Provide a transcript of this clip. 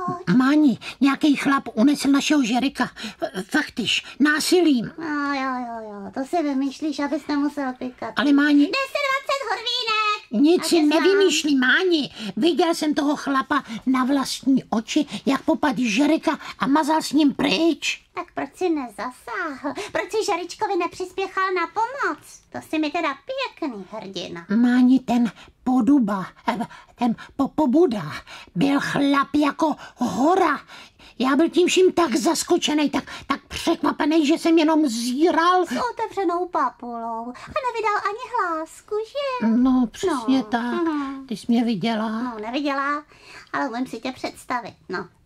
Proč? Máni, nějaký chlap unesl našeho Žerika. Faktiš, násilím. No jo, to si vymýšlíš, abys nemusel pikat. Ale Máni... 10-20 horvínek! Nic si nevymýšlí, Máni. Viděl jsem toho chlapa na vlastní oči, jak popadl Žerika a mazal s ním pryč. Tak proč si nezasáhl? Proč si Žeričkovi nepřispěchal na pomoc? To si mi teda pěkný hrdina. Máni, ten Pobuda byl chlap jako hora. Já byl tím vším tak zaskočený, tak překvapený, že jsem jenom zíral. S otevřenou papulou a nevydal ani hlásku, že? No, přesně tak. Ty jsi mě viděla. No, neviděla, ale umím si tě představit, no.